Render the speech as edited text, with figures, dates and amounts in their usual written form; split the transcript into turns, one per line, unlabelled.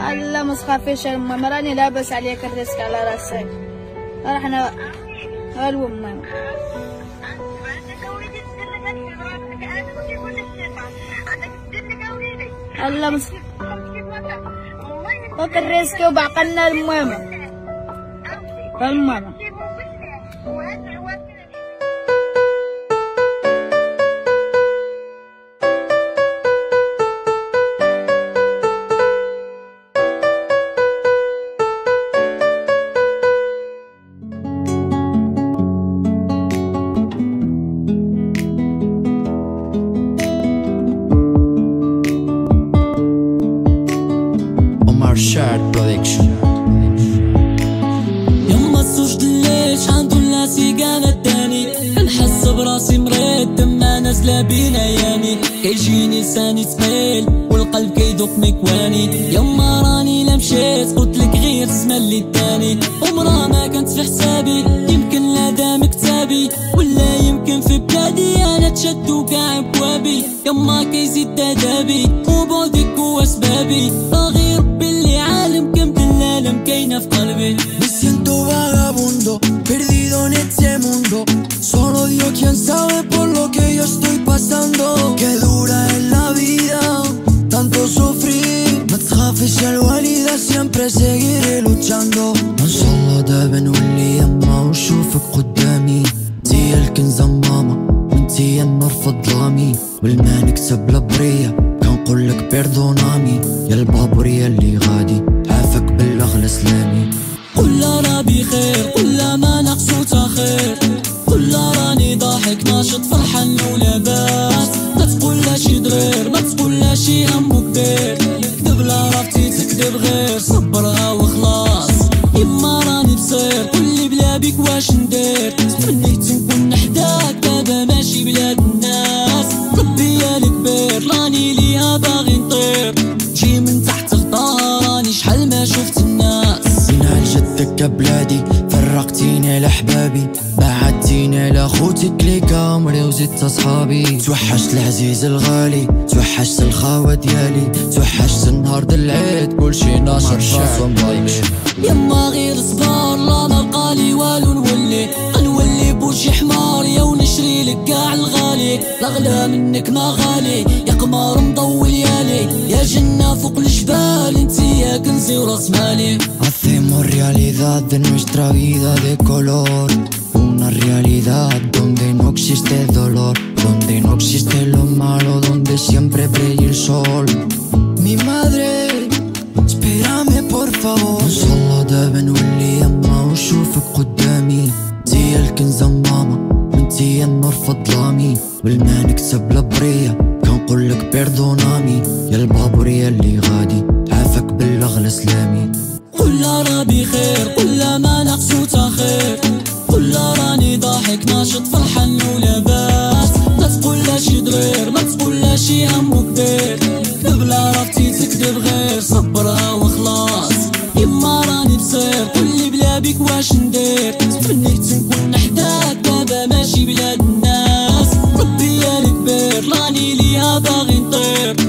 لا ما تخافيش يا ماما، راني لاباس عليك الريسك على راسك. رحنا الو ماما. الله فك الريسك وبعقلنا الماما. الماما
Shared Production.
يما الزوج دليش عنده الناسي كان التاني، نحس براسي مريض دمع نازلة بينا يامي، كيجيني لساني ثقيل والقلب كيدق مكواني. يما راني لا مشيت قلتلك غير زمان لي التاني، عمرها ما كانت في حسابي، يمكن لا دام كتابي ولا يمكن في بلادي انا تشدو كاع بوابي. يما كيزيد عذابي وبعدك هو اسبابي، باغي ربي اللي عالم كم دلالم كاينه في قلبي.
Me siento vagabundo, perdido en este mundo. Solo Dios quien sabe por lo que yo estoy pasando. Qué dura es la vida, tanto sufrir. ما تخافش يا الوالدة siempre seguiré luchando. ان شاء الله دابا نولي يما ونشوفك قدامي. انتي الكنزة ماما وانتي النور في الظلامي، والما نكتب البرية كنقولك بيردونامي. يا البابور يا اللي غادي عافاك بالاغلى سلامي.
قل راه بخير قل ما نقصو تاخير، قل راني ضاحك ناشط فرحان ولاباس. ما تقولهاش ضرير ما تقولهاش همو كبير، كذب لا رافتي تكذب غير صبرها وخلاص. يما راني بصير قولي بلا بيك واش ندير، تمنيت نكون حداك دابا ماشي بلاد الناس. ربي يا الكبير راني ليها باغي نطير، جي من تحت غطاها راني شحال ما شفت الناس.
زين جدك يا بلادي فرقتيني لحبابي، بعدتيني لاخوتك لي كامري وزدت اصحابي. توحشت العزيز الغالي توحشت الخاوة ديالي، توحشت النهار د العيد كلشي ناشط راسو مضلي.
يما غير صبار لا ما بقالي والو نولي، غنولي بوجي حمار يا ونشري لك كاع الغالي. الاغلى منك ما غالي يا قمر مضوي ليالي، يا جنة فوق الجبال انتي يا كنزي وراس مالي.
Hacemos realidad de nuestra vida de color, una realidad donde no existe dolor, donde no existe lo malo, donde siempre brilla el sol. Mi madre, espérame por favor. ان شاء الله دابا نولي يما ونشوفك قدامي. انتي الكنزة ماما وانتي النور في الظلامي، والما نكتب البرية كنقولك بيردونامي. يا البابور يا اللي غادي عافاك بالاغلى سلامي.
قل راه بخير قل ما نقصو تاخير، قل راني ضاحك ناشط فرحان ولاباس. ما تقولهاش ضرير ما تقولهاش همو كبير، كذب لا رافتي تكذب غير صبرها وخلاص. يما راني بصير قولي بلا بيك واش ندير، تمنيت نكون حداك دابا ماشي بلاد الناس. ربي يا الكبير راني ليها باغي نطير،